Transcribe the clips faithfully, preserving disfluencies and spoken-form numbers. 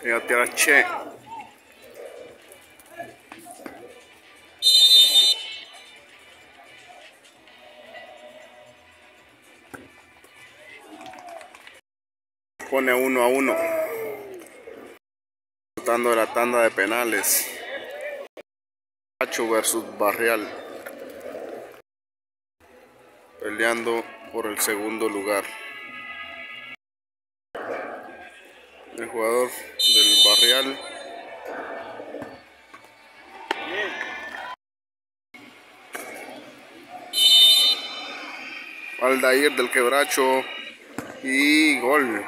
Ya te araché. Pone uno a uno. Tratando de la tanda de penales. Pacho versus Barrial. Peleando por el segundo lugar. El jugador del Barrial. Aldair del Quebracho. Y gol.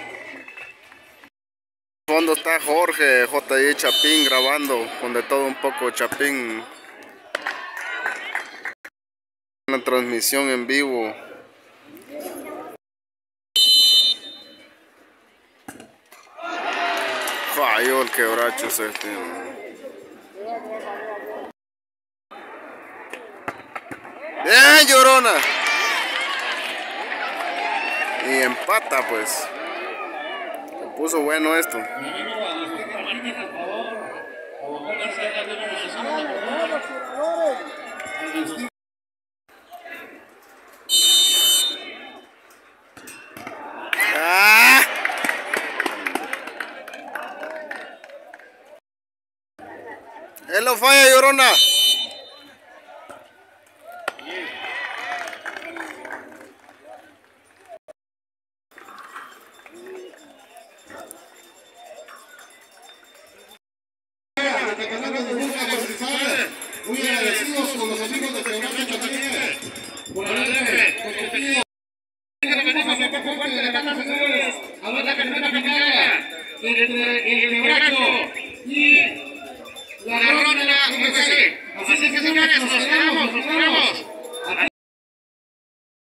En fondo está Jorge J I Chapín grabando con de todo un poco Chapín. Una transmisión en vivo. Falló el Quebracho ese tío. Bien, Llorona. Y empata pues. Se puso bueno esto. ¡Ah! Él lo falla, Llorona. Muy agradecidos con los amigos de Quebracho también por haberme competido. Venimos un poco fuerte de ganas señores a ver la carrera final entre el Quebracho y la Ronda U S C. Así que señores, nos esperamos, nos esperamos.